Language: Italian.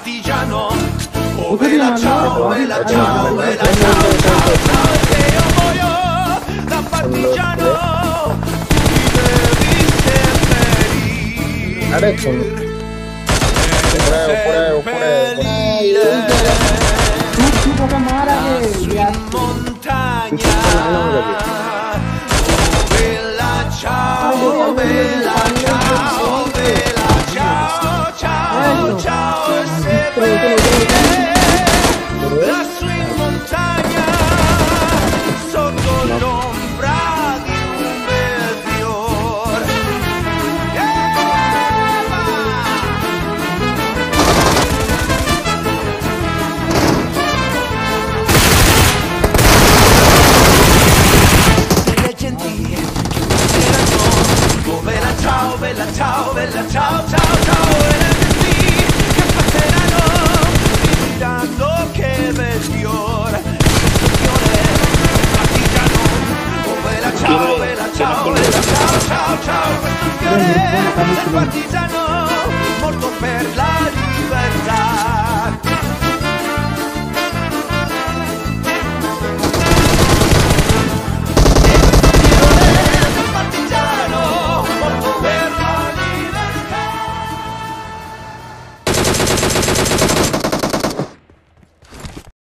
partigiano. Oh bella ciao, bella ciao, bella ciao, ciao, ciao, che io muoio da partigiano, tu mi devi seppellire. Adesso lassù in montagna. Bella ciao, bella ciao, bella ciao, ciao, ciao e seppellire lassù in montagna sotto l'ombra di un bel fior. Delle gentili che passeranno, oh bella ciao, bella ciao, bella ciao, ciao, ciao, e le gentili che passeranno mi diranno che bel fior, partigiano, oh bella ciao, bella ciao, bella ciao, ciao, ciao, questo fiore del partigiano, morto per la